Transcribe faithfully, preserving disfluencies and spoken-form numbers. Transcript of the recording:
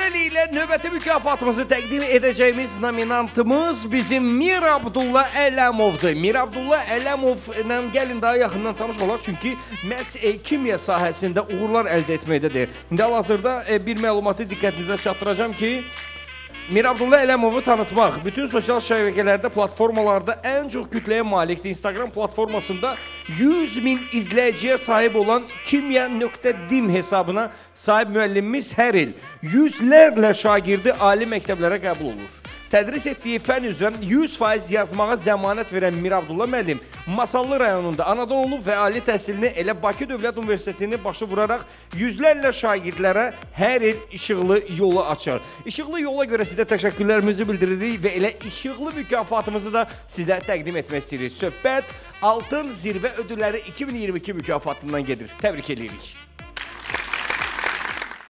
Beləliklə, növbəti mükafatımızı təqdim edəcəyimiz nominantımız bizim Mir Abdulla Ələmovdur. Mir Abdulla Ələmovla gəlin daha yaxından tanış olaq, çünki məhz e, kimya sahəsində uğurlar əldə etməkdədir. İndi hal-hazırda e, bir məlumatı diqqətinizə çatdıracağım ki, Mir Abdulla Ələmovu tanıtmaq bütün sosial şəbəkələrdə, platformalarda ən çox kütləyə malikdir. Instagram platformasında yüz min izləyiciyə sahib olan kimya nöqtə dim hesabına sahib müəllimimiz hər il yüzlərlə şagirdi ali məktəblərə qəbul olur. Tədris etdiyi fən üzrə yüz faiz yazmağa zəmanət verən Mir Abdulla müəllim Masallı rayonunda anadan olub və ali təhsilini elə Bakı Dövlət Universitetini başı vuraraq yüzlərlə şagirdlərə hər il işıqlı yolu açar. İşıqlı yola görə sizə təşəkkürlərimizi bildiririk və elə işıqlı mükafatımızı da sizə təqdim etmək istəyirik. Söhbət Altın Zirvə Ödülləri iki min iyirmi iki mükafatından gedir. Təbrik edirik.